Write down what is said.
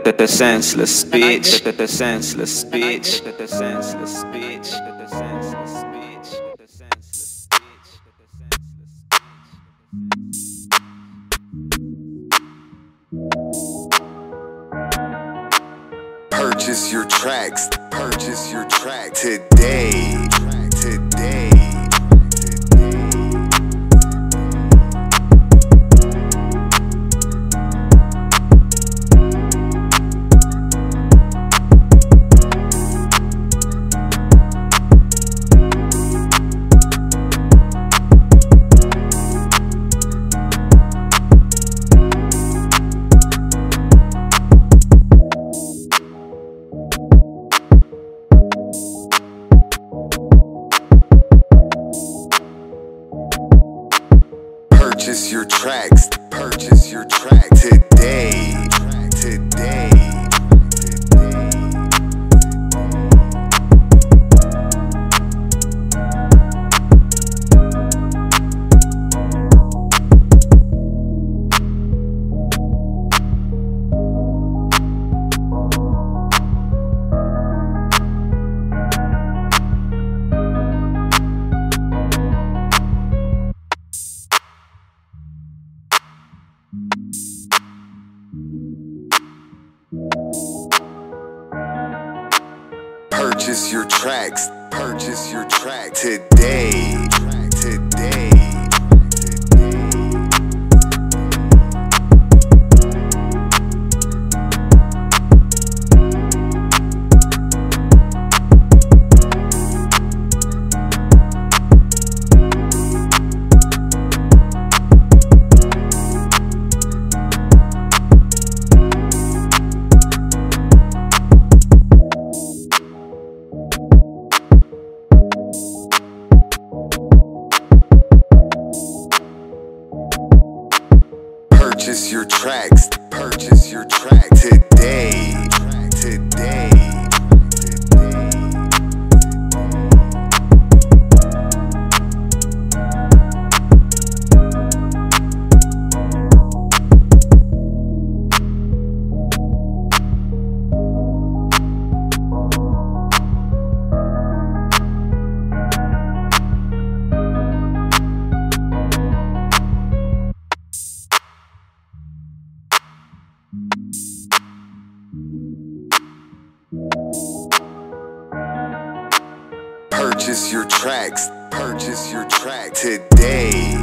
The senseless speech. The senseless speech. The senseless speech. The senseless speech. The senseless speech. Purchase your tracks. Purchase your track today. Today. Purchase your tracks. Purchase your track today. Today. Purchase your tracks. Purchase your track today. Today. Purchase your tracks. Purchase your track today. Today. Purchase your tracks. Purchase your track today.